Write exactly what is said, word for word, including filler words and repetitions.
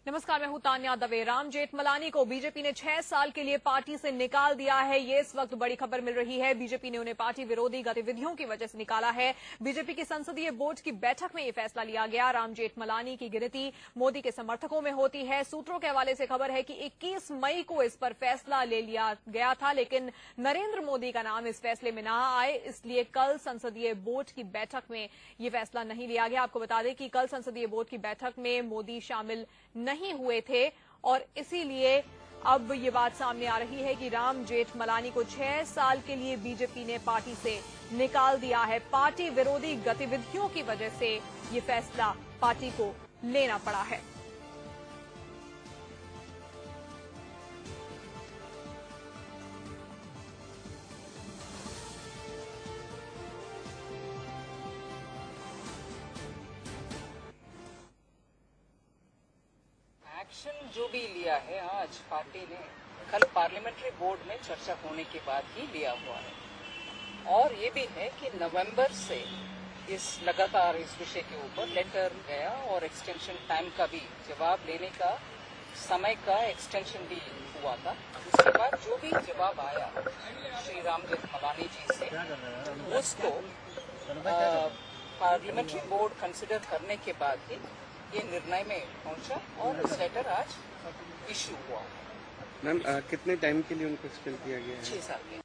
नमस्कार, मैं हूं तान्या दवे। राम जेठमलानी को बीजेपी ने छह साल के लिए पार्टी से निकाल दिया है। ये इस वक्त बड़ी खबर मिल रही है। बीजेपी ने उन्हें पार्टी विरोधी गतिविधियों की वजह से निकाला है। बीजेपी की संसदीय बोर्ड की बैठक में ये फैसला लिया गया। राम जेठमलानी की गिनती मोदी के समर्थकों में होती है। सूत्रों के हवाले से खबर है कि इक्कीस मई को इस पर फैसला ले लिया गया था, लेकिन नरेंद्र मोदी का नाम इस फैसले में न आए, इसलिए कल संसदीय बोर्ड की बैठक में ये फैसला नहीं लिया गया। आपको बता दें कि कल संसदीय बोर्ड की बैठक में मोदी शामिल नहीं हुए थे और इसीलिए अब ये बात सामने आ रही है कि राम जेठमलानी को छह साल के लिए बीजेपी ने पार्टी से निकाल दिया है। पार्टी विरोधी गतिविधियों की वजह से ये फैसला पार्टी को लेना पड़ा है। एक्शन जो भी लिया है आज पार्टी ने, कल पार्लियामेंट्री बोर्ड में चर्चा होने के बाद ही लिया हुआ है। और ये भी है कि नवंबर से इस लगातार इस विषय के ऊपर लेटर गया और एक्सटेंशन टाइम का भी, जवाब लेने का समय का एक्सटेंशन भी हुआ था। उसके बाद जो भी जवाब आया श्री राम जेठमलानी जी से, उसको पार्लियामेंट्री बोर्ड कंसिडर करने के बाद ही ये निर्णय में पहुंचा और इस लेटर आज इश्यू हुआ। मैम कितने टाइम के लिए उनको एक्सपेल किया गया है? छह साल के।